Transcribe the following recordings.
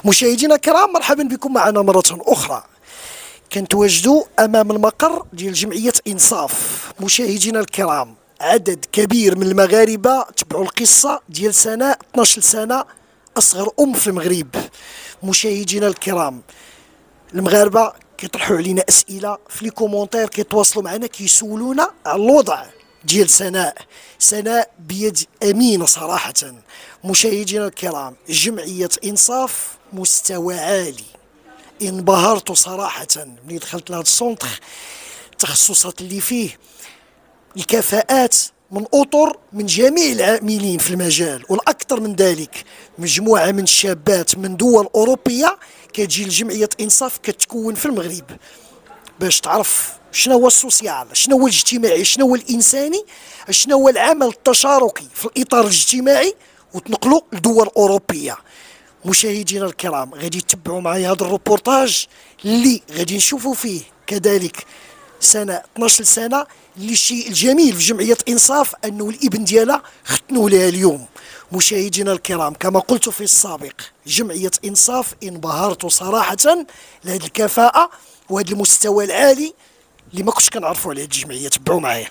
مشاهدينا الكرام، مرحبا بكم معنا مرة أخرى. كنتواجدوا أمام المقر ديال جمعية إنصاف. مشاهدينا الكرام، عدد كبير من المغاربة تبعوا القصة ديال سناء 12 سنة، أصغر أم في المغرب. مشاهدينا الكرام، المغاربة كيطرحوا علينا أسئلة في لي كومونتير، كيتواصلوا معنا كيسولونا على الوضع ديال سناء بيد أمينة صراحة. مشاهدينا الكرام، جمعية إنصاف مستوى عالي، انبهرت صراحة ملي دخلت لهذا السونتر. التخصصات اللي فيه، الكفاءات من أطر من جميع العاملين في المجال، والأكثر من ذلك مجموعة من الشابات من دول أوروبية كتجي لجمعية إنصاف كتكون في المغرب باش تعرف شنو هو السوسيال، شنو هو الاجتماعي، شنو هو الإنساني، شنو هو العمل التشاركي في الإطار الاجتماعي، وتنقلوا لدول أوروبية. مشاهدينا الكرام، غادي تتبعوا معايا هذا الروبورتاج اللي غادي نشوفوا فيه كذلك سنة 12 سنة. اللي الشيء الجميل في جمعية إنصاف أنه الابن ديالها ختنوا لها اليوم. مشاهدينا الكرام، كما قلت في السابق، جمعية إنصاف انبهرت صراحة لهذه الكفاءة وهذا المستوى العالي اللي ما كنتش كنعرفوا على هذه الجمعية. تبعوا معايا.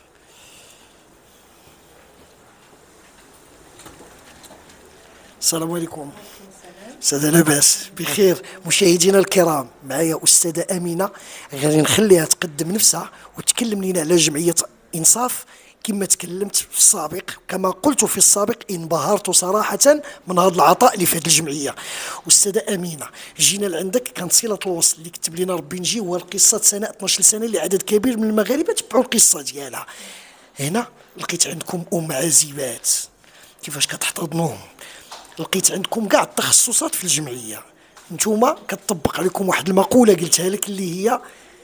السلام عليكم. أستاذة لاباس بخير. مشاهدينا الكرام، معايا أستاذة أمينة، غادي نخليها تقدم نفسها وتكلم لنا على جمعية إنصاف. كما تكلمت في السابق، كما قلت في السابق، انبهرت صراحة من هذا العطاء اللي في هذه الجمعية. أستاذة أمينة، جينا لعندك، كانت صلة الوصل اللي كتب لنا ربي نجي هو القصة سنة 12 سنة اللي عدد كبير من المغاربة تبعوا القصة ديالها. هنا لقيت عندكم أم عازبات، كيفاش كتحتضنوهم؟ لقيت عندكم كاع التخصصات في الجمعيه. نتوما كتطبق عليكم واحد المقوله قلتها لك اللي هي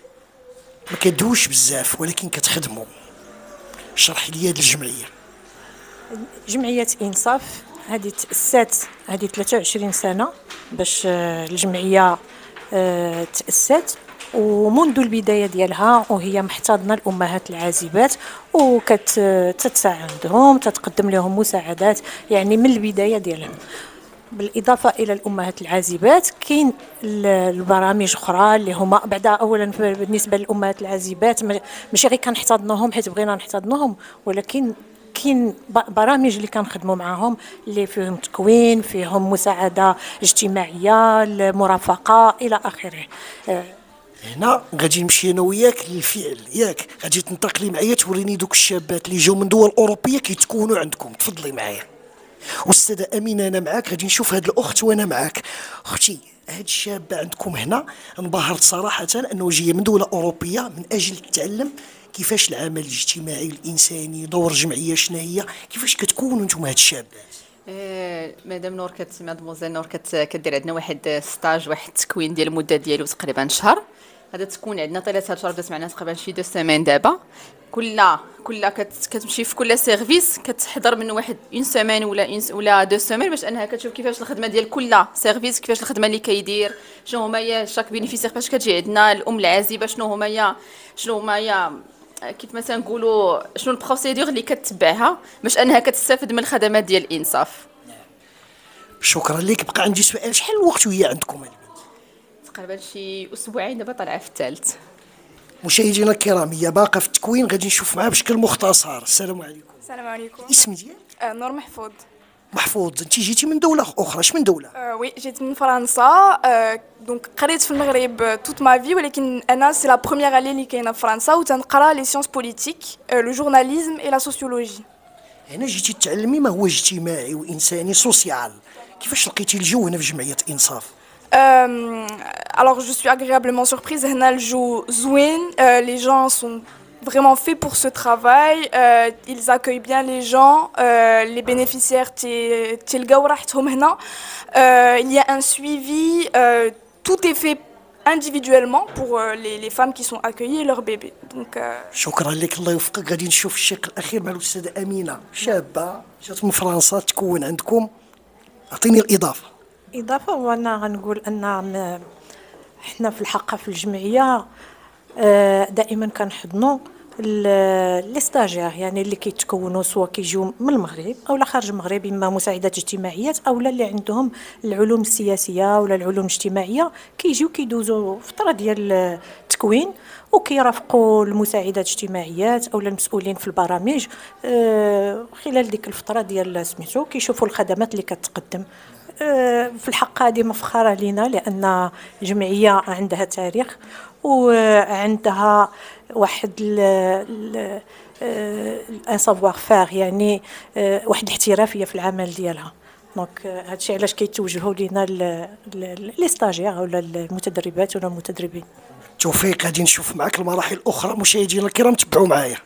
ما كدوش بزاف ولكن كتخدموا. شرح لي هذه الجمعيه. جمعية إنصاف هذه تأسست هذه 23 سنة باش الجمعية تأسست، ومنذ البداية ديالها وهي محتضنة الأمهات العازبات وكتساعدهم، تتقدم لهم مساعدات يعني من البداية ديالهم. بالإضافة إلى الأمهات العازبات كاين البرامج أخرى اللي هما بعدا. أولا بالنسبة للأمهات العازبات ماشي غير كنحتضنوهم حيت بغينا نحتضنوهم، ولكن كاين برامج اللي كنخدموا معاهم اللي فيهم تكوين، فيهم مساعدة اجتماعية، المرافقة إلى آخره. هنا غادي نمشي انا وياك للفعل، ياك غادي تنتقلي معايا توريني دوك الشابات اللي جاو من دول اوروبيه كيتكونوا عندكم. تفضلي معايا. استاذه امينه، انا معاك، غادي نشوف هاد الاخت وانا معاك. اختي، هاد الشابه عندكم هنا انبهرت صراحه انه جايه من دوله اوروبيه من اجل تتعلم كيفاش العمل الاجتماعي الانساني، دور الجمعيه شنو هي، كيفاش كتكونوا نتوما هاد الشابات؟ مدام نور مادموزيل نور كدير عندنا واحد ستاج، واحد التكوين ديال المده ديالو تقريبا شهر. هذا تكون عندنا طيله هاد الشهر بدات معنا تقريبا شي 2 سيمين دابا. كل كتمشي في كل سيرفيس كتحضر من واحد اون سيمين ولا 2 سيمين باش انها كتشوف كيفاش الخدمه ديال كل سيرفيس، كيفاش الخدمه اللي كيدير، شنو هما شاك بينيفيسير باش كتجي عندنا الام العازبه، شنو هما كيف مثلا نقولوا شنو البروسيدور اللي كتبعها باش انها كتستافد من الخدمات ديال الانصاف. شكرا لك. بقى عندي سؤال، شحال الوقت وهي عندكم البنت؟ تقريبا شي اسبوعين دابا طالعه في الثالث. مشاهدينا الكرام، هي باقه في التكوين، غادي نشوف معها بشكل مختصر. السلام عليكم. السلام عليكم. الاسم ديالك؟ نور محفوظ. محفوظ، انت جيتي من دوله اخرى، اش من دوله؟ وي جيت من فرنسا. دونك قريت في المغرب توت ما في، ولكن انا سي لا بروميير اني اللي كاينه في فرنسا وتنقرا لي سيونس بوليتيك، لو جورناليزم اي لا سوسيولوجي. هنا جيتي تتعلمي ما هو اجتماعي وانساني سوسيال. كيفاش لقيتي الجو هنا في جمعيه انصاف؟ Alors je suis agréablement surprise. هنا الجو زوين. Les gens sont vraiment faits pour ce travail. Ils accueillent bien les gens. Les bénéficiaires تلقاو راحتهم هنا. Il y a un suivi. Tout est fait individuellement pour les femmes qui sont accueillies et leurs bébés. Donc شكرا لك، الله يوفقك. غادي نشوف الشق الاخير مع الاستاذه امينه، شابه جات من فرنسا تكون عندكم. اعطيني الاضافه. إضافة، وأنا غنقول أن حنا في الحق في الجمعية دائما كنحضنوا لي ستاجير، يعني اللي كيتكونوا سواء كيجيو من المغرب او خارج المغرب، اما مساعدات اجتماعيات او اللي عندهم العلوم السياسيه ولا العلوم الاجتماعيه، كيجيو كيدوزوا فتره ديال التكوين وكيرافقوا المساعدات الاجتماعيات او المسؤولين في البرامج خلال ديك الفتره ديال سميتو، كيشوفوا الخدمات اللي كتقدم. في الحق هذه مفخره لينا، لان الجمعيه عندها تاريخ وعندها واحد ان سافوار فار، يعني واحد الاحترافيه في العمل ديالها. دونك هادشي علاش كيتوجهوا لينا لي ستاجير ولا المتدربات ولا المتدربين. توفيق، غادي نشوف معك المراحل الاخرى. مشاهدينا الكرام تبعوا معايا.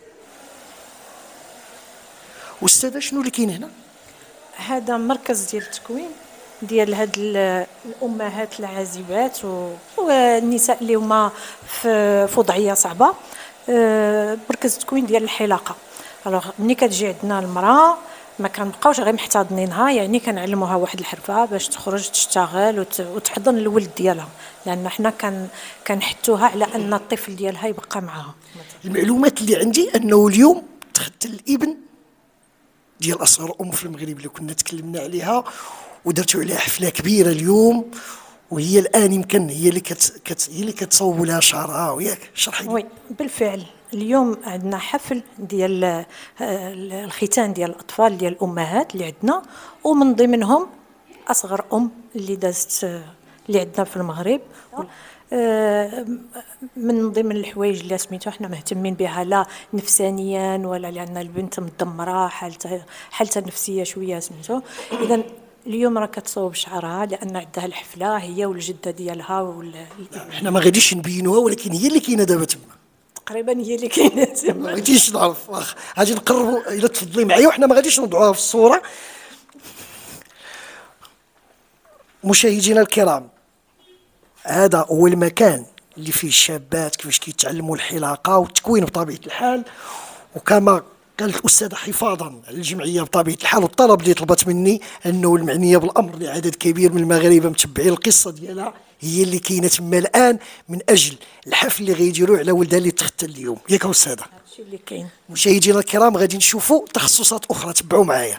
استاذه شنو اللي كاين هنا؟ هذا مركز ديال التكوين ديال هاد الامهات العازبات والنساء اللي هما في وضعيه صعبه. مركز التكوين ديال الحلاقه. الوغ ملي كتجي عندنا المراه ما كنبقاوش غير محتضنينها، يعني كنعلموها واحد الحرفه باش تخرج تشتغل وتحضن الولد ديالها، لان حنا كنحثوها على ان الطفل ديالها يبقى معها. المعلومات اللي عندي انه اليوم تختل الابن ديال اسرار الام في المغرب اللي كنا تكلمنا عليها ودرتوا عليها حفله كبيره اليوم، وهي الان يمكن هي اللي هي اللي كتصوب لها شعرها، وياك شرحي لي. وي بالفعل اليوم عندنا حفل ديال الختان ديال الاطفال ديال الامهات اللي عندنا، ومن ضمنهم اصغر ام اللي دازت اللي عندنا في المغرب. من ضمن الحوايج اللي سميتو حنا مهتمين بها لا نفسانيا ولا لان البنت مدمره حالتها النفسيه شويه سميتو. اذا اليوم راه كتصوب شعرها لان عندها الحفله هي والجده ديالها حنا ما غاديش نبينوها، ولكن هي اللي كاينه دابا تما. تقريبا هي اللي كاينه تما. ما غاديش نعرف، واخا غادي نقربوا الا تفضلي معايا، وحنا ما غاديش نوضعوها في الصوره. مشاهدينا الكرام، هذا هو المكان اللي فيه الشابات كيفاش كيتعلموا الحلاقه والتكوين بطبيعه الحال، وكما قالت الاستاذه حفاظا على الجمعيه بطبيعه الحال، والطلب اللي طلبت مني انه المعنيه بالامر لعدد كبير من المغاربه متبعين القصه ديالها هي اللي كاينه تما الان من اجل الحفل اللي غيديروه على ولدها اللي تختل اليوم، ياك استاذه؟ هادشي اللي كاين. مشاهدينا الكرام غادي نشوفوا تخصصات اخرى، تبعوا معايا.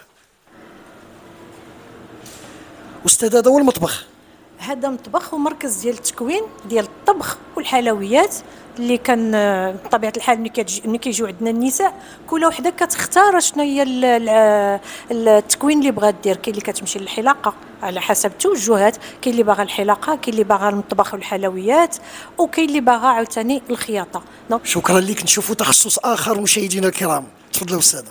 استاذ هذا هو المطبخ. هذا مطبخ ومركز ديال التكوين ديال الطبخ والحلويات اللي كان بطبيعه الحال ملي كيجيو عندنا النساء كل وحده كتختار شنو هي التكوين اللي بغات دير. كاين اللي كتمشي للحلاقه على حسب التوجهات، كاين اللي باغا الحلاقه، كاين اللي باغا المطبخ والحلويات، وكاين اللي باغا عاوتاني الخياطه. شكرا لك. نشوفوا تخصص اخر مشاهدينا الكرام، تفضلوا استاذه.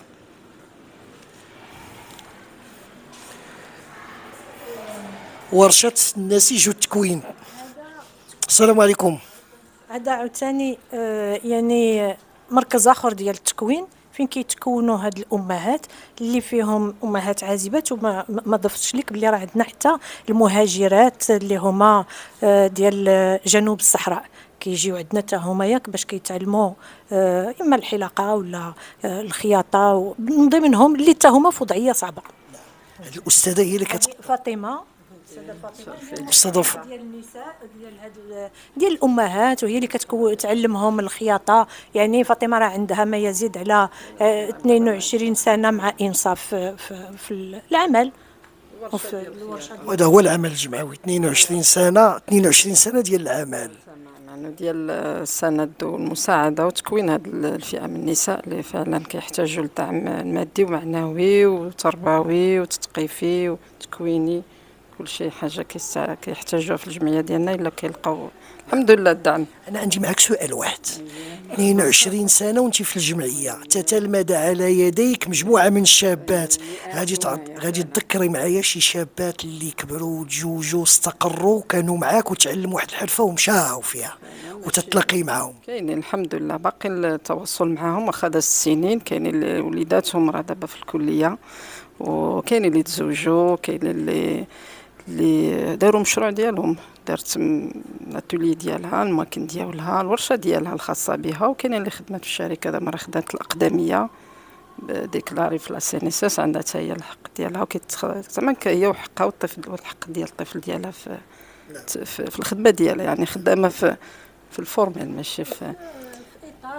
ورشه النسيج والتكوين. السلام عليكم. هذا عاوتاني يعني مركز اخر ديال التكوين فين كيتكونوا هاد الامهات اللي فيهم امهات عازبات. وما ضفتش لك بلي راه عندنا حتى المهاجرات اللي هما ديال جنوب الصحراء كيجيو عندنا حتى هما ياك باش كيتعلموا اما الحلاقه ولا الخياطه، من ضمنهم اللي حتى هما في وضعيه صعبه. هذه الاستاذه هي اللي فاطمه استاذه ديال النساء ديال الامهات، وهي اللي تعلمهم الخياطه. يعني فاطمه راه عندها ما يزيد على 22 سنه مع انصاف في العمل وفي الورشه. وهذا هو العمل الجمعوي، 22 سنه ديال العمل ديال السند والمساعده وتكوين هذه الفئه من النساء اللي فعلا كيحتاجوا للدعم المادي ومعنوي وتربوي وتثقيفي وتكويني، كل شيء حاجه كيحتاجوها في الجمعيه ديالنا الا كيلقاو الحمد لله الدعم. انا عندي معك سؤال واحد. 22 سنه وانت في الجمعيه، تتلمذ على يديك مجموعه من الشابات، غادي تذكري معايا شي شابات اللي كبروا وتزوجوا واستقروا وكانوا معاك وتعلموا واحد الحرفه ومشاو فيها وتتلاقي معاهم؟ كاينين الحمد لله، باقي التواصل معاهم واخا داز السنين. كاينين اللي وليداتهم راه دابا في الكليه، وكاينين اللي تزوجوا، كاينين اللي داروا مشروع ديالهم، دارت الاتولي ديالها، الماكين ديالها، الورشه ديالها الخاصه بها، وكاينين اللي خدمات في الشركه دابا راه خدات الاقدميه ديكلاري في لاسينيسيس، عندها حتى هي الحق ديالها زعما هي وحقها والحق ديال الطفل ديالها في الخدمه ديالها، يعني خدامه في الفورمال ماشي في اطار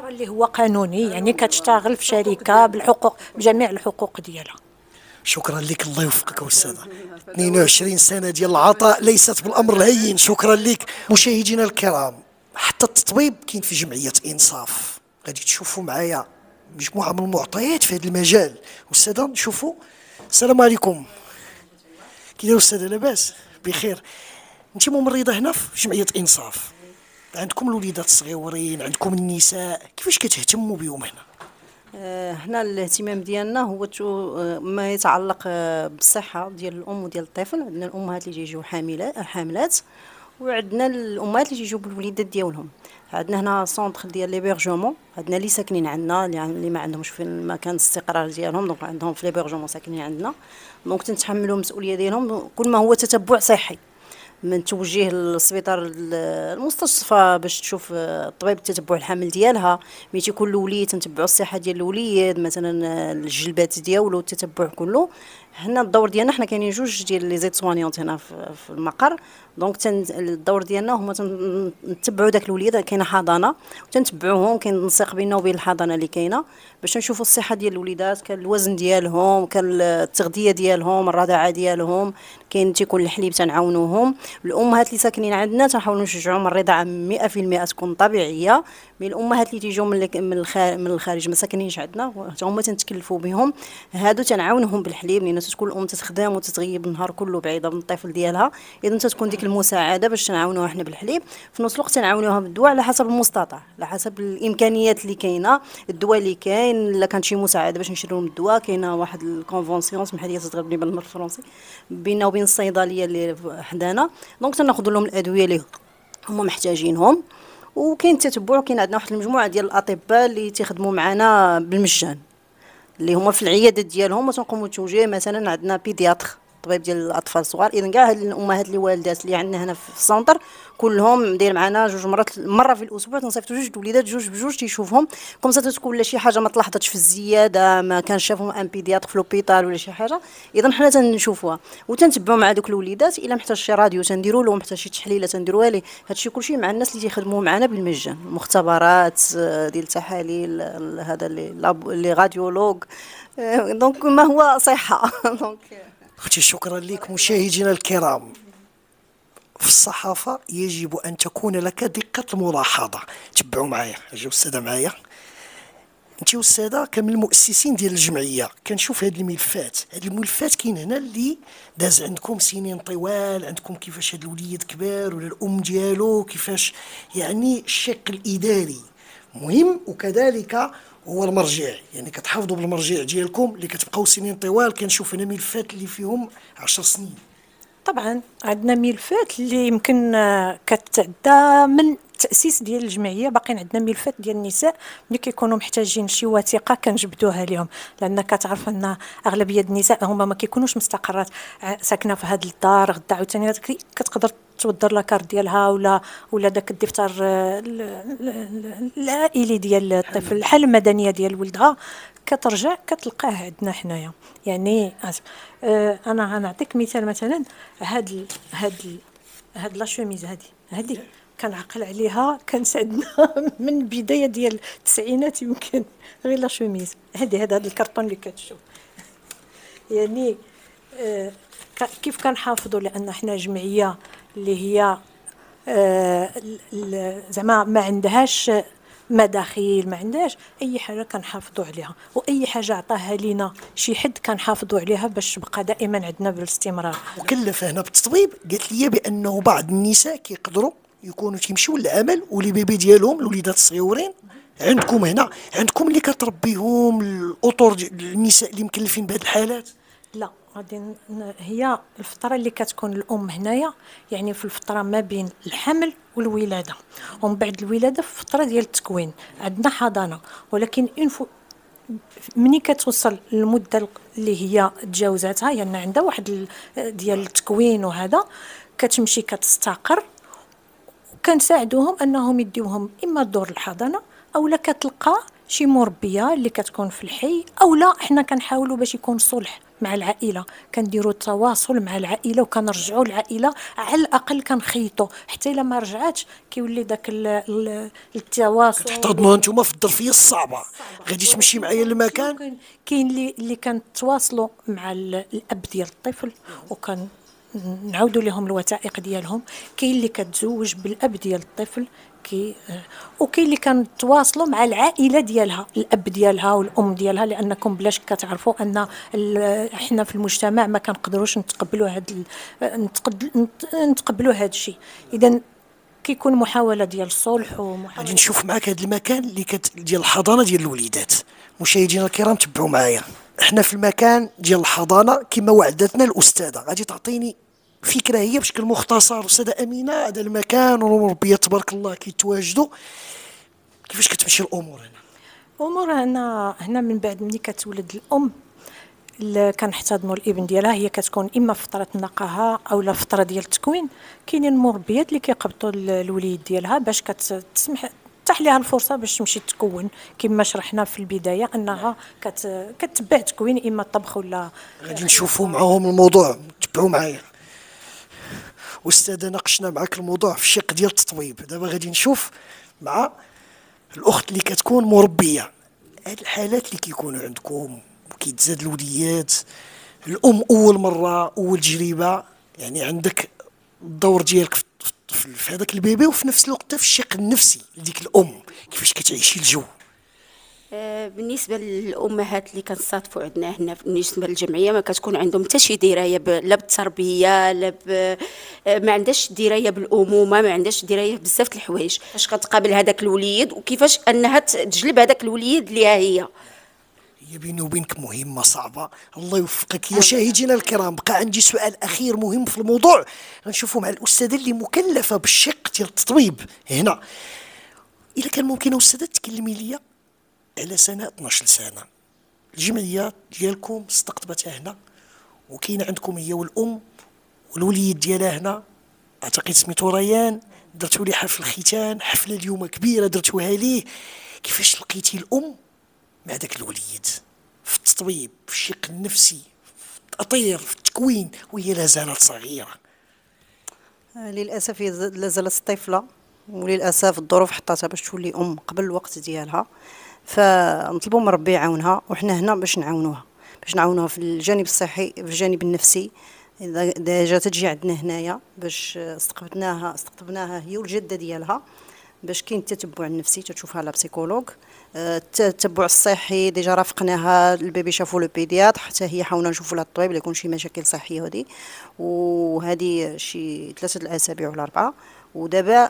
اطار اللي هو قانوني، يعني كتشتغل في شركه بالحقوق بجميع الحقوق ديالها. شكرا لك، الله يوفقك استاذه. 22 سنه ديال العطاء ليست بالامر الهين، شكرا لك. مشاهدينا الكرام، حتى التطبيب كاين في جمعيه انصاف، غادي تشوفوا معايا مجموعه من المعطيات في هذا المجال. استاذه نشوفوا. السلام عليكم، كي داير استاذه؟ لاباس بخير. انت ممرضه هنا في جمعيه انصاف، عندكم الوليدات الصغيورين، عندكم النساء، كيفاش كتهتموا بهم هنا؟ هنا الاهتمام ديالنا هو ما يتعلق بالصحه ديال الام وديال الطفل. عندنا الامهات اللي تيجيو حاملات، وعندنا الامهات اللي تيجيو بالوليدات ديالهم. عندنا هنا سونطر ديال ليبرجمون، عندنا اللي ساكنين عندنا اللي ما عندهمش في المكان الاستقرار ديالهم، دونك عندهم في ليبرجمون ساكنين عندنا، دونك تنتحملوا المسؤوليه ديالهم. كل ما هو تتبع صحي من توجيه للسبيطار المستشفى باش تشوف الطبيب تتبع الحمل ديالها، ملي تيكون الوليد تنتبعوا الصحه ديال الوليد، مثلا الجلبات ديالو التتبع كله. هنا الدور ديالنا حنا كاينين جوج ديال لي زيت سوانيونت هنا في المقر، دونك الدور ديالنا هما نتبعوا داك الوليد. كاينه حضانه وتنتبعوهم، كاين تنسيق بيننا وبين الحضانه اللي كاينه باش نشوفوا الصحه ديال الوليدات، كان الوزن ديالهم، كان التغذيه ديالهم، الرضاعه ديالهم، كاين تيكون الحليب تنعاونوهم. الامهات اللي ساكنين عندنا تنحاولوا نشجعوهم الرضاعه 100% تكون طبيعيه. من الامهات اللي تيجيو من الخارج ما ساكنينش عندنا، هما تنتكلفوا بهم، هادو تنعاونهم بالحليب، لان تكون الام تخدم وتتغيب النهار كله بعيده من الطفل ديالها، اذا تتكون ديك المساعده باش تنعاونوها حنا بالحليب. في نفس الوقت تنعاونوها بالدواء على حسب المستطاع، على حسب الامكانيات اللي كاينه. الدواء اللي كاين الا كانت شي مساعده باش نشريو لهم الدواء، كاينه واحد الكونفونسيون سمح لي تتغلبني بالمر الفرنسي بيننا وبين الصيدليه اللي حدانا، دونك تناخذوا لهم الادويه اللي هما محتاجينهم. وكاين التتبع، وكاين عندنا واحد المجموعه ديال الاطباء اللي تيخدموا معنا بالمجان، اللي هما في العيادات ديالهم، وتنقوموا بتوجيه. مثلا عندنا بيدياتر طبيب ديال الاطفال الصغار، اذا كاع هاد الامهات اللي والدات اللي عندنا هنا في السونتر كلهم داير معنا جوج مرات، مره في الاسبوع تنصيفطوا جوج الوليدات جوج بجوج تيشوفهم، كومسا تكون لا شي حاجه ما تلاحظتش في الزياده، ما كان شافهم ان بيدياتر في لوبيتال ولا شي حاجه، اذا حنا تنشوفوها وتنتبعوا مع دوك الوليدات. الا محتاج شي راديو تنديروا له، محتاج شي تحليله تنديروها ليه. هادشي كلشي مع الناس اللي تيخدموا معنا بالمجان، مختبرات ديال التحاليل، هذا اللي راديولوج، دونك ما هو صحه. دونك اختي شكرا لك. مشاهدينا الكرام، في الصحافه يجب ان تكون لك دقه الملاحظه. تبعوا معايا، اجي استاذه معايا. انت استاذه كان من المؤسسين ديال الجمعيه، كنشوف هاد الملفات. هاد الملفات كاين هنا اللي داز عندكم سنين طوال، عندكم كيفاش هاد الوليد كبار ولا الام ديالو، كيفاش يعني الشق الاداري مهم، وكذلك هو المرجع، يعني كتحافظوا بالمرجع ديالكم اللي كتبقاو سنين طوال. كنشوف هنا ملفات اللي فيهم 10 سنين. طبعا عندنا ملفات اللي يمكن كتعدى من التاسيس ديال الجمعيه. باقيين عندنا ملفات ديال النساء اللي كيكونوا محتاجين شي وثيقه كنجبدوها لهم، لان كتعرف ان اغلبيه النساء هما ما كيكونوش مستقرات ساكنه في هذا الدار. غدا عاوتاني كتقدر توضر لاكارت ديالها ولا داك الدفتر العائلي ديال الطفل، الحاله المدنيه ديال ولدها، كترجع كتلقاه عندنا حنايا. يعني انا غنعطيك مثال. مثلا هاد لا شوميز هادي كنعقل عليها، كانت عندنا من البدايه ديال التسعينات يمكن، غير لا شوميز هذا الكرتون اللي كتشوف. يعني كيف كنحافظوا، لان حنا جمعيه اللي هي زعما ما عندهاش مداخيل، ما عندهاش اي حاجه كنحافظوا عليها، واي حاجه عطاها لينا شي حد كنحافظوا عليها باش تبقى دائما عندنا بالاستمرار. مكلفه هنا بالتطبيب قالت لي بانه بعض النساء كيقدروا يكونوا تيمشيو للعمل ولي بيبي ديالهم الوليدات الصغيورين عندكم هنا، عندكم اللي كتربيهم الاطر النساء اللي مكلفين بهذه الحالات؟ لا، غادي هي الفتره اللي كتكون الام هنايا، يعني في الفتره ما بين الحمل والولاده، ومن بعد الولاده في الفتره ديال التكوين عندنا حضانه. ولكن مني كتوصل المده اللي هي تجاوزاتها، يعني عندها واحد ديال التكوين وهذا، كتمشي كتستقر، وكنساعدوهم انهم يديوهم اما دور الحضانه او كتلقى شي مربيه اللي كتكون في الحي، او لا حنا كنحاولوا باش يكون صلح مع العائله، كنديروا التواصل مع العائله وكنرجعوا العائله على الاقل كنخيطوا، حتى الا ما رجعاتش كيولي داك التواصل. تحتضنوا انتم في الظرفيه الصعبه، غادي تمشي معايا للمكان. كاين اللي كنتواصلوا مع الاب ديال الطفل وكان نعاودوا لهم الوثائق ديالهم، كاين اللي كتزوج بالاب ديال الطفل وكاين اللي كنتواصلوا مع العائله ديالها، الاب ديالها والام ديالها، لانكم بلاش كتعرفوا ان احنا في المجتمع ما كنقدروش نتقبلوا هذا الشيء. اذا كيكون محاوله ديال الصلح غادي نشوف معاك هذا المكان اللي ديال الحضانه ديال الوليدات. مشاهدينا الكرام تبعوا معايا، احنا في المكان ديال الحضانه كما وعدتنا الاستاذه، غادي تعطيني فكره هي بشكل مختصر. استاذه امينه، هذا المكان والمربيات تبارك الله كيتواجدوا، كيفاش كتمشي الامور هنا؟ الامور هنا من بعد ملي كتولد الام كنحتضنوا الابن ديالها، هي كتكون اما فتره نقاهه او لا فتره ديال التكوين. كاينين المربيات اللي كيقبطوا الوليد ديالها باش كتسمح تفتح لها الفرصه باش تمشي تكون، كما شرحنا في البدايه انها كتبع تكوين اما الطبخ ولا. غادي نشوفوا معاهم الموضوع، تبعوا معايا. استاذه ناقشنا معاك الموضوع في الشق ديال التطويب، دابا غادي نشوف مع الاخت اللي كتكون مربيه. هاد الحالات اللي كيكونوا عندكم وكيتزاد الوليات، الام اول مره اول تجربه، يعني عندك الدور ديالك في هذاك البيبي، وفي نفس الوقت في الشق النفسي لديك الام، كيفاش كتعيشي الجو؟ بالنسبه للامهات اللي كنصادفوا عندنا هنا بالنسبه للجمعيه، ما كتكون عندهم حتى شي درايه لا بالتربيه لا ما عندهاش درايه بالامومه، ما عندهاش درايه بزاف د الحوايج، فاش كتقابل هذاك الوليد وكيفاش انها تجلب هذاك الوليد ليها هي بيني وبينك مهمة صعبة. الله يوفقك. مشاهدينا الكرام، بقى عندي سؤال أخير مهم في الموضوع، غنشوفوا مع الأستاذة اللي مكلفة بالشق ديال التطويب هنا. إذا كان ممكن أستاذة تكلمي لي على سنة 12 سنة، الجمعية ديالكم استقطبتها هنا وكاين عندكم هي والأم والوليد ديالها هنا، أعتقد سميتو ريان، درتوا ليه حفل الختان، حفلة اليوم كبيرة درتوها ليه. كيفاش لقيتي الأم مع داك الوليد في التطويب، في الشق النفسي، في التأطير، في التكوين، وهي لا زالت صغيرة؟ للأسف هي لا زالت طفلة، وللأسف الظروف حطاتها باش تولي أم قبل الوقت ديالها، فنطلبوا من ربي يعاونها، وحنا هنا باش نعاونوها في الجانب الصحي، في الجانب النفسي. إذا جات تجي عندنا هنايا باش استقطبناها هي والجدة ديالها، باش كاين التتبع النفسي تشوفها لا بسيكولوج، التتبع الصحي ديجا رافقناها، البيبي شافوا لو بيدياتر، حتى هي حاولنا نشوفوا لها الطبيب يكون شي مشاكل صحيه هذه، وهذه شي 3 الاسابيع ولا 4. ودابا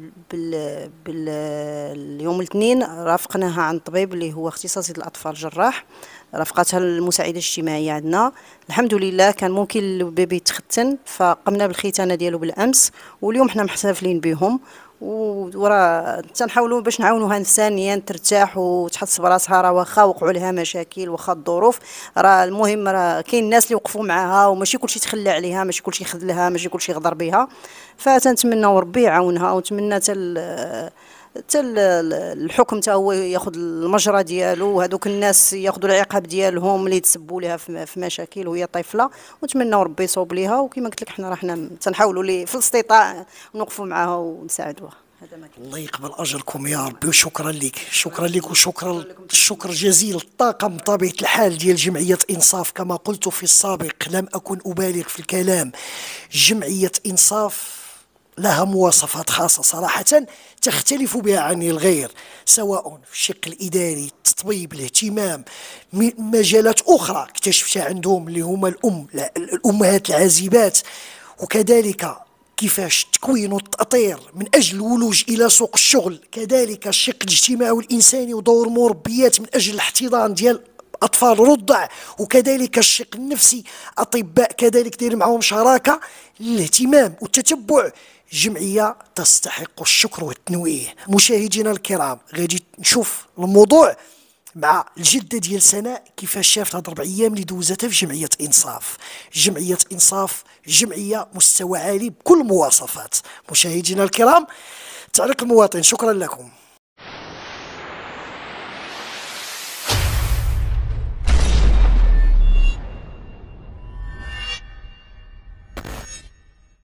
اليوم الاثنين رافقناها عند طبيب اللي هو اختصاصي الاطفال جراح، رافقتها المساعده الاجتماعيه عندنا. الحمد لله كان ممكن البيبي يتختن، فقمنا بالختانه ديالو بالامس، واليوم حنا محتفلين بهم، وراه تنحاولوا باش نعاونوها نفسانيا ترتاح وتحس براسها، راه واخا وقعوا لها مشاكل واخا الظروف، راه المهم راه كاين الناس اللي وقفوا معاها، وماشي كلشي تخلى عليها، ماشي كلشي يخذلها، ماشي كلشي يغدر بها. فتنتمناو ربي يعاونها، ونتمنى حتى الحكم تا هو ياخذ المجرى ديالو، وهذوك الناس ياخذوا العقاب ديالهم اللي تسبوا لها في مشاكل وهي طفله، ونتمنى ربي يصوب ليها. وكما قلت لك حنا تنحاولوا لي في الاستطاعه نوقفوا معاها ونساعدوها. الله يقبل اجركم يا ربي، وشكرا لك، شكرا لك، وشكرا الشكر جزيل الطاقم بطبيعه الحال ديال جمعيه انصاف. كما قلت في السابق لم اكن ابالغ في الكلام، جمعيه انصاف لها مواصفات خاصة صراحة تختلف بها عن الغير، سواء في الشق الإداري، التطويب، الاهتمام، مجالات أخرى اكتشفتها عندهم اللي هما الأمهات العازبات، وكذلك كيفاش تكوين التأطير من أجل الولوج إلى سوق الشغل، كذلك الشق الاجتماعي والإنساني ودور المربيات من أجل الاحتضان ديال أطفال رضع، وكذلك الشق النفسي، أطباء كذلك داير معهم شراكة للاهتمام والتتبع. جمعية تستحق الشكر والتنويه. مشاهدينا الكرام، غادي نشوف الموضوع مع الجدة ديال سناء كيفاش شافت هاد 4 أيام اللي دوزتها في جمعية إنصاف. جمعية إنصاف جمعية مستوى عالي بكل مواصفات. مشاهدينا الكرام، تعليق المواطن، شكرا لكم.